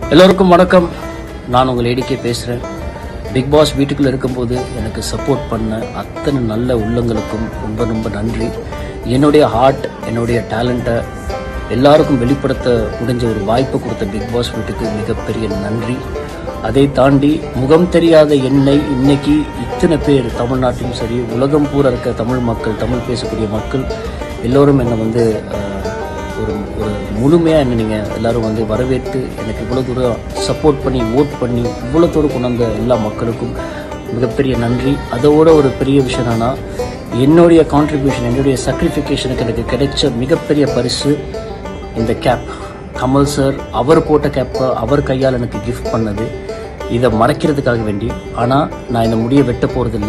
எல்லோருக்கும் வணக்கம். நான் உங்கள் ஏடிகே பேசுகிறேன். பிக் பாஸ் வீட்டுக்குள்ளே இருக்கும்போது எனக்கு சப்போர்ட் பண்ண அத்தனை நல்ல உள்ளங்களுக்கும் ரொம்ப ரொம்ப நன்றி. என்னுடைய ஹார்ட், என்னுடைய டேலண்ட்டை எல்லாருக்கும் வெளிப்படுத்த முடிஞ்ச ஒரு வாய்ப்பு கொடுத்த பிக் பாஸ் வீட்டுக்கு மிகப்பெரிய நன்றி. அதை தாண்டி முகம் தெரியாத என்னை இன்னைக்கு இத்தனை பேர் தமிழ்நாட்டிலும் சரி, உலகம் பூரா இருக்க தமிழ் மக்கள், தமிழ் பேசக்கூடிய மக்கள் எல்லோரும் என்னை ஒரு ஒரு முழுமையாக என்ன நீங்கள் எல்லோரும் வரவேற்று எனக்கு இவ்வளோ தூரம் சப்போர்ட் பண்ணி ஓட் பண்ணி இவ்வளோ தூரம் கொண்டு வந்த எல்லா மக்களுக்கும் மிகப்பெரிய நன்றி. அதோட ஒரு பெரிய விஷயம் என்னன்னா, என்னுடைய கான்ட்ரிபியூஷன், என்னுடைய சக்ரிஃபிகேஷனுக்கு எனக்கு கிடைச்ச மிகப்பெரிய பரிசு இந்த கேப். கமல் சார் அவர் போட்ட கேப்பை அவர் கையால் எனக்கு கிஃப்ட் பண்ணது. இதை மறைக்கிறதுக்காக வேண்டி. ஆனால் நான் இந்த முடியை வெட்ட போகிறதில்லை.